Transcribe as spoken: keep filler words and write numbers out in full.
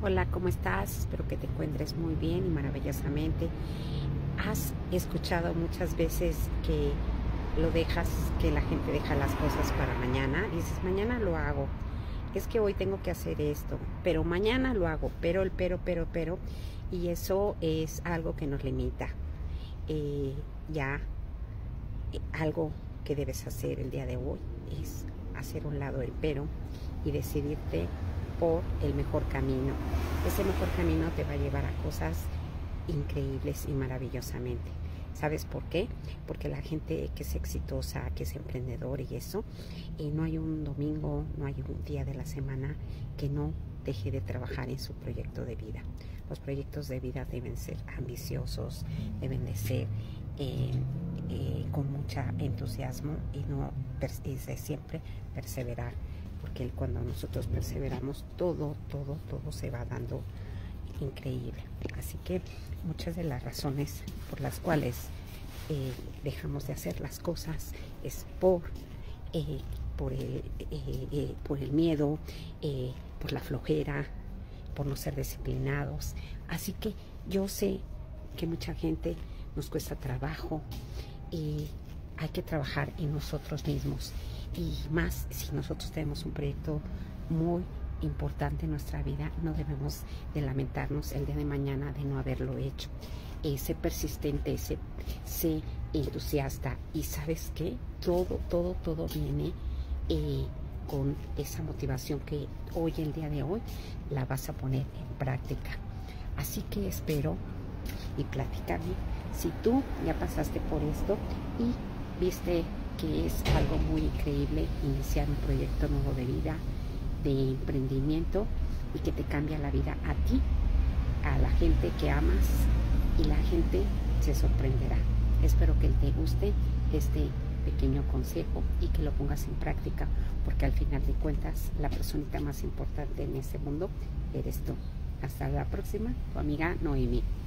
Hola, ¿cómo estás? Espero que te encuentres muy bien y maravillosamente. Has escuchado muchas veces que lo dejas, que la gente deja las cosas para mañana. Dices, mañana lo hago. Es que hoy tengo que hacer esto, pero mañana lo hago. Pero el pero, pero, pero. Y eso es algo que nos limita. Eh, ya eh, algo que debes hacer el día de hoy es hacer a un lado el pero y decidirte por el mejor camino. Ese mejor camino te va a llevar a cosas increíbles y maravillosamente. ¿Sabes por qué? Porque la gente que es exitosa, que es emprendedor y eso, y no hay un domingo, no hay un día de la semana que no deje de trabajar en su proyecto de vida. Los proyectos de vida deben ser ambiciosos, deben de ser eh, eh, con mucha entusiasmo y no y de siempre perseverar, porque cuando nosotros perseveramos, todo, todo, todo se va dando increíble. Así que muchas de las razones por las cuales eh, dejamos de hacer las cosas es por, eh, por, el, eh, eh, por el miedo, eh, por la flojera, por no ser disciplinados. Así que yo sé que mucha gente nos cuesta trabajo y hay que trabajar en nosotros mismos, y más si nosotros tenemos un proyecto muy importante en nuestra vida. No debemos de lamentarnos el día de mañana de no haberlo hecho. Eh, sé persistente, sé, sé entusiasta, y ¿sabes qué? Todo, todo, todo viene eh, con esa motivación que hoy, el día de hoy, la vas a poner en práctica. Así que espero y platícame si tú ya pasaste por esto y viste que es algo muy increíble iniciar un proyecto nuevo de vida, de emprendimiento, y que te cambia la vida a ti, a la gente que amas, y la gente se sorprenderá. Espero que te guste este pequeño consejo y que lo pongas en práctica, porque al final de cuentas la personita más importante en este mundo eres tú. Hasta la próxima, tu amiga Noemi.